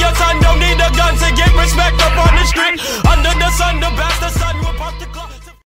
son, don't need a gun to get respect up on the street. Under the sun, the best the sun.